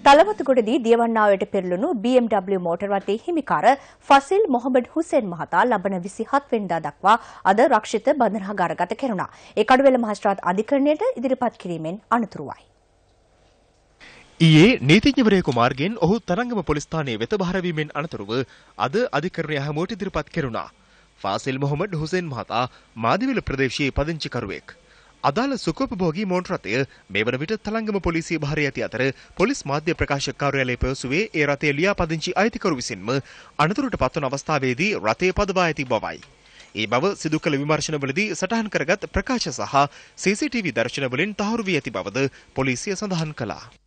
තලවතුගොඩදී දියවන්නාවට පෙරළුණු BMW motor රථයේ හිමිකාර ෆසිල් මොහමඩ් හුසේන් මහතා ලබන 27 වෙනිදා දක්වා අද රක්ෂිත බන්ධනාගාරගත කෙරුණා. ඒ කඩුවෙල මහේස්ත්‍රාත් අධිකරණයට ඉදිරිපත් කිරීමෙන් අනතුරුවයි. ඊයේ නීතිඥවරයෙකු මාර්ගයෙන් ඔහු තරංගම පොලිස් ස්ථානයේ වෙත බහරවීමෙන් අනතුරුව අද අධිකරණය හමුවට ඉදිරිපත් කෙරුණා. ෆාසිල් මොහමඩ් හුසේන් මහතා මාදිවිල ප්‍රදේශයේ පදිංචිකරුවෙක්. අදාළ සුඛෝපභෝගී මෝටර් රථය මේ වන විට තලංගම පොලිසිය භාරයේ ඇති අතර පොලිස් මාධ්‍ය ප්‍රකාශක කාර්යාලයේ පැවසුවේ ඒ රථය ලියාපදිංචි අයිතිකරු විසින්ම අනතුරට පත්වන අවස්ථාවේදී රථය පදවා ඇති බවයි. ඒ බව සිදු කළ විමර්ශනවලදී සටහන් කරගත් ප්‍රකාශ සහ CCTV දර්ශනවලින් තහවුරු වී ඇති බවද පොලිසිය සඳහන් කළා.